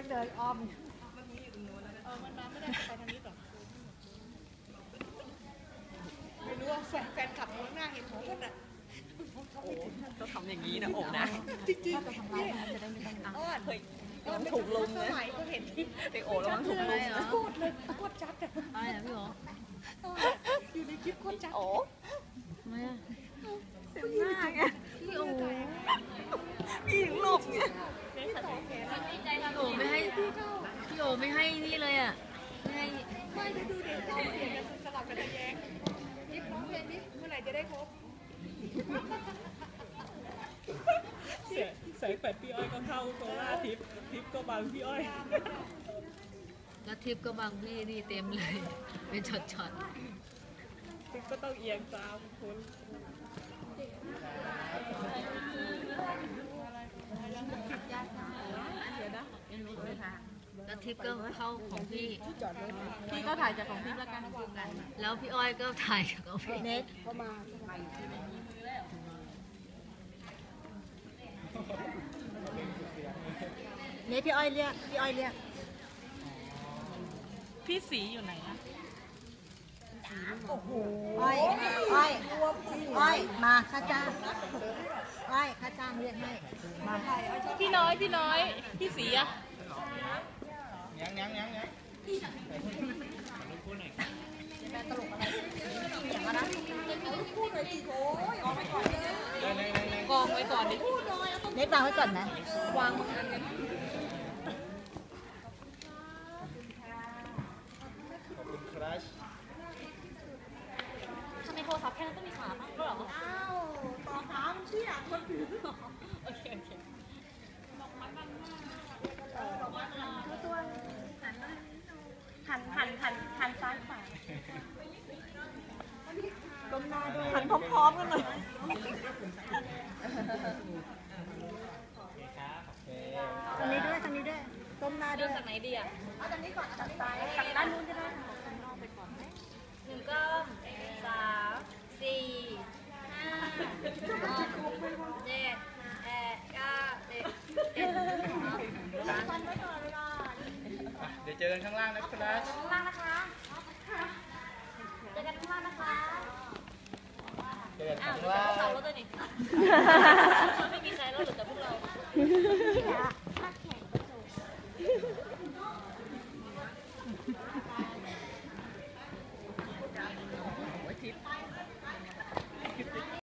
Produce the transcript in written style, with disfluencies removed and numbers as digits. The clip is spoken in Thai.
เดินอ้อมมันมีอยู่ตรงโน้นแล้วมันมาไม่ได้ไปทางนี้ก่อนไม่รู้ว่าแฟนขับข้างหน้าเห็นหัวกันอ่ะต้องทำอย่างนี้นะโอ้นะจริงๆถ้าจะทำร้ายมันจะได้ไม่ต้องอ้อนมันถูกลงเลยสมัยก็เห็นไอโอ้แล้วมันถูกลงโคตรเลยโคตรจัดอ่ะอะไรนะพี่โออยู่ในคลิปโคตรจัดโอ้ทำไมอ่ะเต็มหน้าไงพี่โอพี่หญิงหลบไงโอไม่ให้พี่โอไม่ให้นี่เลยอ่ะไม่ให้ไม่ได้ดูเด็กเราเห็นกันสลับกันแย้งนิดน้องเพลงนิดเมื่อไหร่จะได้ครบแสงแปดพี่อ้อยก็เข้าโซล่าทิปก็บังพี่อ้อยแล้วทิปก็บางพี่นี่เต็มเลยเป็นช็อตทิปก็ต้องเอียงตามคนแล้วทิปก็เข้าของพี่พี่ก็ถ่ายจากของพี่แล้วกันแล้วพี่อ้อยก็ถ่ายกับพี่เน็ตเข้ามาเน็ตพี่อ้อยเรียกพี่สีอยู่ไหนอะอ้อยมาค่าจ้างอ้อยค่าจ้างเรียกให้มาพี่น้อยพี่สีอะกองไว้ก่อนดิเน็ตวางไว้ก่อนนะวางอันนี้ทำไมโทรศัพท์แค่นั้นต้องมีขาบ้างด้วยเหรออ้าวต่อขามันเชี่ยคนถือโอเคหันซ้ายขวาก้มหน้าด้วยหันพร้อมๆกันเลยทางนี้ด้วยก้มหน้าด้เริ่วมยจากไหนดีอ่ะเอาทางนี้ก่อนจากซ้ายจากด้านนู้นก็ได้หนึ่งก้มสามสี่ห้าหกเจ็ดแปดเก้าสิบฟันไว้ก่อนเวลาเดี๋ยวเจอกันข้างล่างนะครับข้างล่างนะคะเจอกันข้างล่างนะคะเจอกันอ้าวข้างเหลือล่าแต่พวกเรางแล้วตัวนี้ไม่มีใครแล้วเหลือแต่พวกเราทิป